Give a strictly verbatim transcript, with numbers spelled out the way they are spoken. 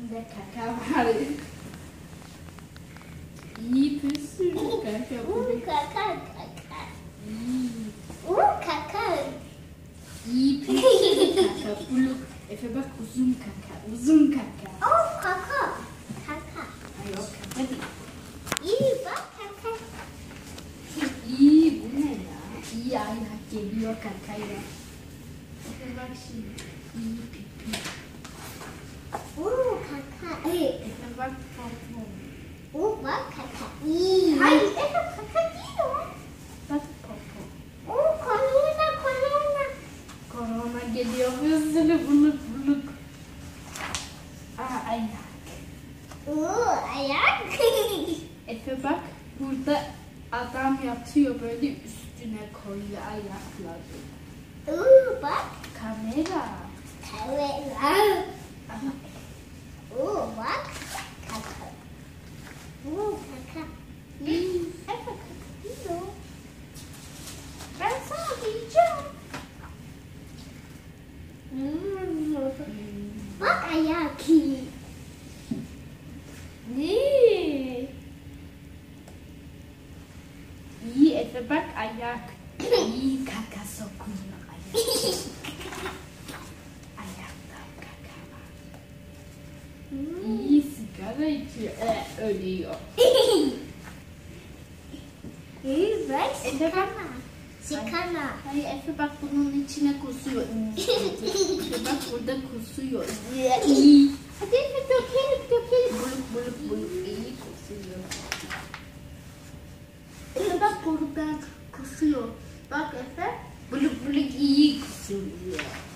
içinde kaka var. İyi bir sürü kaka. Uuu kaka kaka. Uuu kaka. İyi bir sürü kaka. Buluk. Efe bak uzun kaka. Uzun kaka. Oh kaka. Kaka. Ay yok kaka değil. İyi bak kaka. İyi bu ne ya? İyi ayak geliyor kakayla. Efe bak şimdi. İyi pipi. Uuu kaka. Efe bak popo. Uuu bak kaka. İyi. Hayır Efe kaka değil o. Bak popo. Uuu korona korona. Korona geliyor hızlı buluk buluk. Aa ayak. Uuu ayak. Efe bak burada adam yatıyor böyle üstüne koyuyor ayakları. Uuu bak. Kamera. Kamera. Aha. Uuu bak. Kaka. Uuu kaka. İyi. Efe kaka değil o. Ben sana diyeceğim. Hmm. Bak ayak. Ne? İyi Efe bak ayak. İyi kaka sokuyor ayak. Ayaktan kaka var. İyi sigara içiyor. Ee, ölüyor. İyi bak. Efe bak. Sikana. Hayır Efe bak bunun içine kusuyor. Efe bak burada kusuyor. İyi. Hadi Efe dökelim dökelim. Buluk buluk buluk iyi kusuyor. Efe bak buradan kusuyor. Bak Efe buluk buluk iyi kusuyor.